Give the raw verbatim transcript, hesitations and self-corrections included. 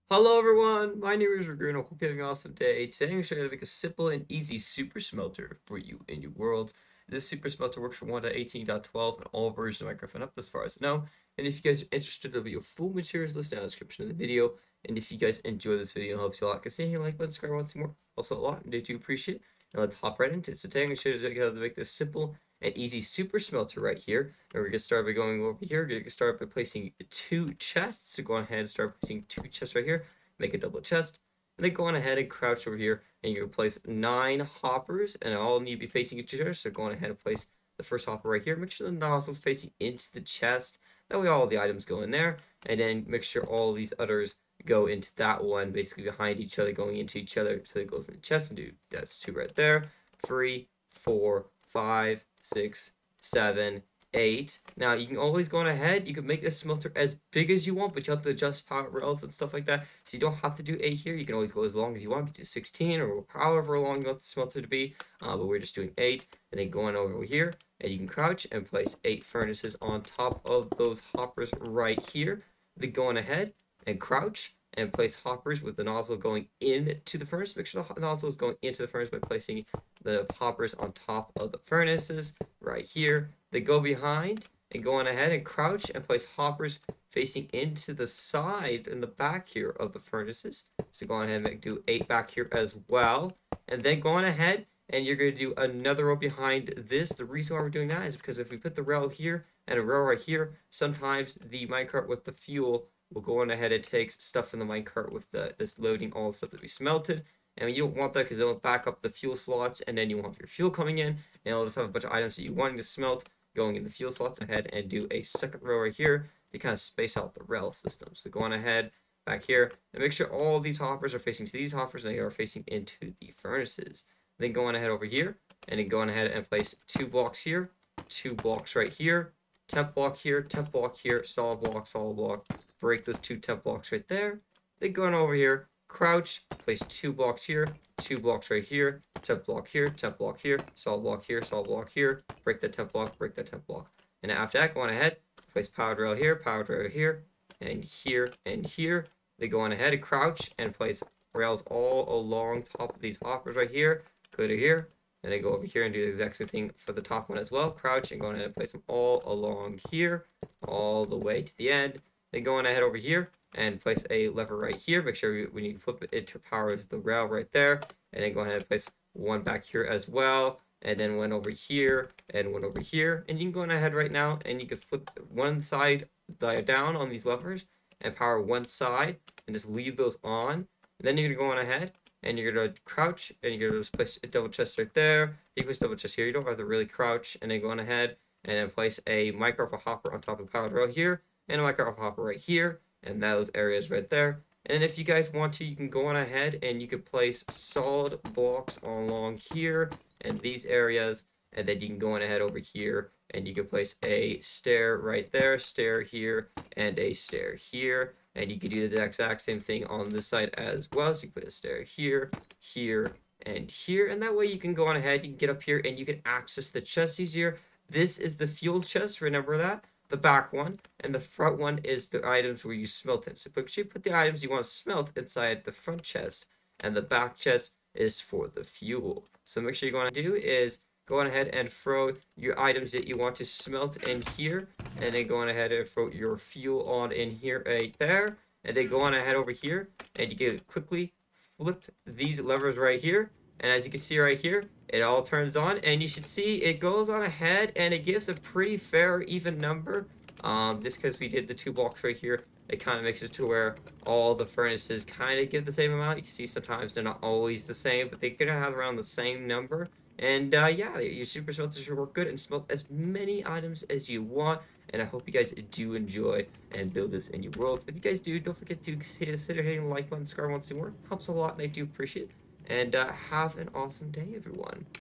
Hello everyone, my name is Ragoon. I hope you're having an awesome day. Today I'm going to show you how to make a simple and easy super smelter for you in your world. This super smelter works for one point eighteen point twelve and all versions of Minecraft up as far as I know. And if you guys are interested, there'll be a full materials list down in the description of the video. And if you guys enjoy this video, it helps you a lot. Consider hitting like button, subscribe, want to see more. Helps out a lot, and I do appreciate it. And let's hop right into it. So today I'm going to show you how to make this simple and easy super smelter right here. And we're going to start by going over here. We're going to start by placing two chests. So go ahead and start placing two chests right here. Make a double chest, and then go on ahead and crouch over here, and you're going to place nine hoppers, and all need to be facing each other. So go on ahead and place the first hopper right here. Make sure the nozzle's facing into the chest. That way all the items go in there, and then make sure all these others go into that one, basically behind each other, going into each other. So it goes in the chest, and do that's two right there. Three, four, five, six, seven, eight. Now you can always go on ahead, you can make this smelter as big as you want, but you have to adjust power rails and stuff like that, so you don't have to do eight here. You can always go as long as you want. You can do sixteen or however long you want the smelter to be, uh, but we're just doing eight. And then going over here, and you can crouch and place eight furnaces on top of those hoppers right here. Then go on ahead and crouch and place hoppers with the nozzle going into the furnace. Make sure the nozzle is going into the furnace by placing the hoppers on top of the furnaces right here. Then go behind and go on ahead and crouch and place hoppers facing into the side and the back here of the furnaces. So go on ahead and make, do eight back here as well. And then go on ahead and you're going to do another row behind this. The reason why we're doing that is because if we put the rail here and a rail right here, sometimes the minecart with the fuel will go on ahead and take stuff in the minecart with the this loading all the stuff that we smelted. And you don't want that because it'll back up the fuel slots, and then you won't have your fuel coming in, and it'll just have a bunch of items that you wanting to smelt going in the fuel slots. Ahead and do a second row right here to kind of space out the rail system. So go on ahead back here and make sure all these hoppers are facing to these hoppers and they are facing into the furnaces. Then go on ahead over here and then go on ahead and place two blocks here, two blocks right here, temp block here, temp block here, solid block, solid block. Break those two temp blocks right there. Then go on over here, crouch, place two blocks here, two blocks right here, temp block here, temp block here, solid block here, solid block here, break that temp block, break that temp block. And after that, go on ahead, place powered rail here, powered rail here, and here, and here. They go on ahead and crouch and place rails all along top of these hoppers right here. Go to here, and then go over here and do the exact same thing for the top one as well. Crouch and go on ahead and place them all along here, all the way to the end. Then go on ahead over here and place a lever right here. Make sure when you flip it, it powers the rail right there. And then go ahead and place one back here as well. And then one over here and one over here. And you can go on ahead right now and you can flip one side down on these levers and power one side and just leave those on. And then you're going to go on ahead and you're going to crouch and you're going to place a double chest right there. You can place double chest here. You don't have to really crouch. And then go on ahead and then place a micro hopper on top of the powered rail here. And a micro hopper right here, and those areas right there. And if you guys want to, you can go on ahead and you can place solid blocks along here and these areas, and then you can go on ahead over here and you can place a stair right there, stair here, and a stair here. And you can do the exact same thing on this side as well. So you put a stair here, here, and here, and that way you can go on ahead, you can get up here and you can access the chest easier. This is the fuel chest, remember that? The back one, and the front one is the items where you smelt it. So make sure you put the items you want to smelt inside the front chest, and the back chest is for the fuel. So make sure you're going to do is go on ahead and throw your items that you want to smelt in here, and then go on ahead and throw your fuel on in here right there, and then go on ahead over here, and you can quickly flip these levers right here. And as you can see right here, it all turns on, and you should see it goes on ahead, and it gives a pretty fair, even number. Um, just because we did the two blocks right here, it kind of makes it to where all the furnaces kind of give the same amount. You can see sometimes they're not always the same, but they're gonna have around the same number. And uh, yeah, your super smelter should work good and smelt as many items as you want. And I hope you guys do enjoy and build this in your world. If you guys do, don't forget to consider hitting the like button, subscribe once more. Helps a lot, and I do appreciate it. And uh, have an awesome day, everyone.